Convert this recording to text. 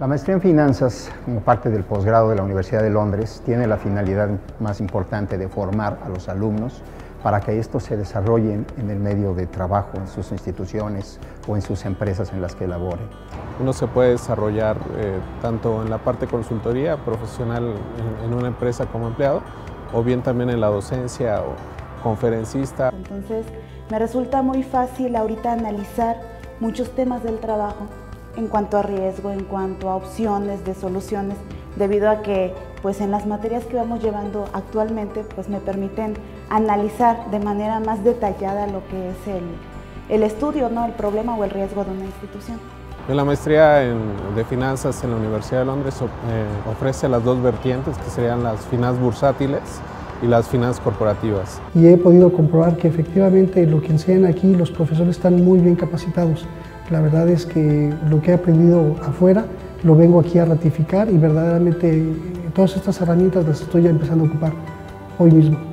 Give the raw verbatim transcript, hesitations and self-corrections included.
La maestría en finanzas, como parte del posgrado de la Universidad de Londres, tiene la finalidad más importante de formar a los alumnos para que estos se desarrollen en el medio de trabajo, en sus instituciones o en sus empresas en las que laboren. Uno se puede desarrollar eh, tanto en la parte consultoría profesional en, en una empresa como empleado, o bien también en la docencia o conferencista. Entonces me resulta muy fácil ahorita analizar muchos temas del trabajo en cuanto a riesgo, en cuanto a opciones de soluciones, debido a que pues en las materias que vamos llevando actualmente pues me permiten analizar de manera más detallada lo que es el, el estudio, ¿no? El problema o el riesgo de una institución. La maestría en, de finanzas en la Universidad de Londres eh, ofrece las dos vertientes, que serían las finanzas bursátiles y las finanzas corporativas. Y he podido comprobar que efectivamente lo que enseñan aquí los profesores están muy bien capacitados. La verdad es que lo que he aprendido afuera lo vengo aquí a ratificar y verdaderamente todas estas herramientas las estoy ya empezando a ocupar hoy mismo.